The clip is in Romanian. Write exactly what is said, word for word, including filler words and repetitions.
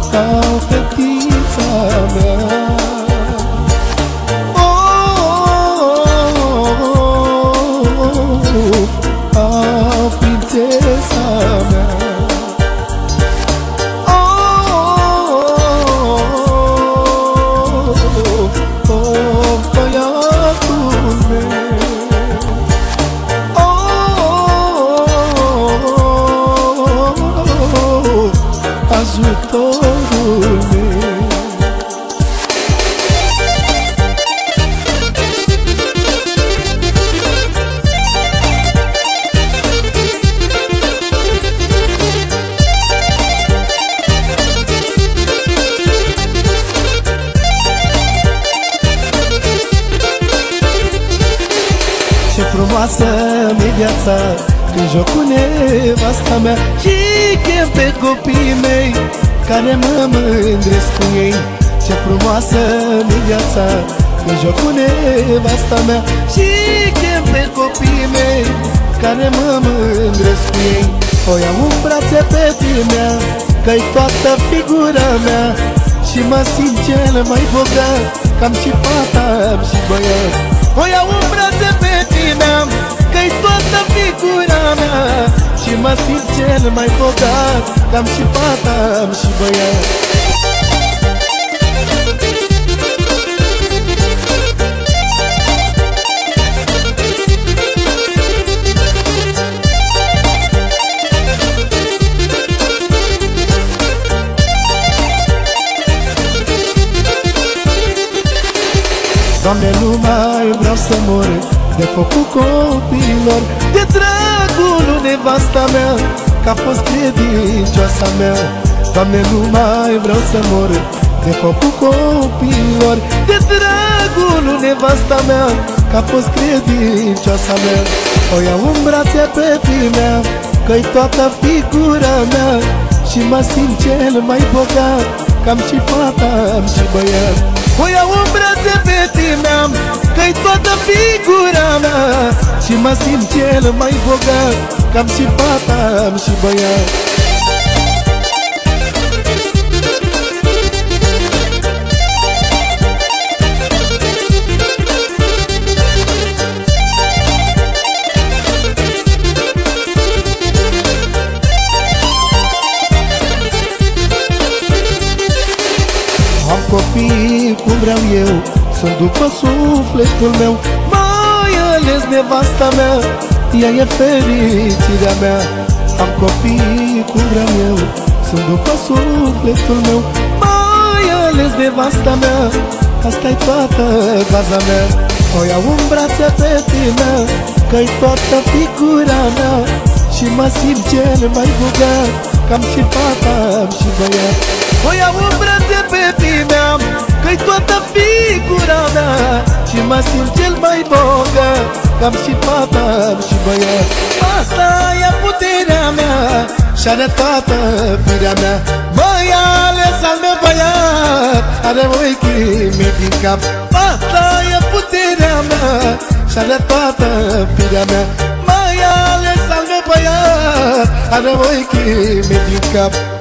Au, fetița mea. Au, prințesa mea. Ajutorul meu. Ce frumoasă-mi viața când joc cu nevasta mea și chem pe copiii mei care mă mândresc cu ei. Ce frumoasă-mi viața când joc cu nevasta mea și chem pe copiii mei care mă mândresc cu ei. O iau în brațe pe fimea, că-i toată figura mea și mă simt cel mai bogat, că am și fata, am și băiat. O iau în brațe pe fimea, că-i toată figura mea și mă simt cel mai bogat, că am și fata, am și băiat. Doamne, nu mai vreau să mor de focul copiilor, de dragul nevasta mea, că-a fost credincioasa mea. Doamne, nu mai vreau să mor de focul copiilor, de dragul nevasta mea, că-a fost credincioasa mea. O iau în brațe pe fimea, că-i toată figura mea și mă simt cel mai bogat, că-am și fata, am și băiat. O iau în brațe pe fimea, că-i toată figura mea și mă simt cel mai bogat, că-am și fata, am și băiat. Am copii cum vreau eu, sunt după sufletul meu, mai ales nevasta mea, ea e fericirea mea. Am copii cum vreau eu, sunt după sufletul meu, mai ales nevasta mea, asta-i toată baza mea. O iau în brațe pe fimea, că-i toată figura mea și mă simt cel mai bogat, că-am și fata, am și băiat. O iau în brațe pe fimea, că-i toată figura mea și mă simt cel mai bogat, că-am și fata, am și băiat. Asta e puterea mea și-are toată firea mea, mai ales al meu băiat, are ochii mei din cap. Asta e puterea mea și-are toată firea mea, mai ales al meu băiat, are ochii mei din cap.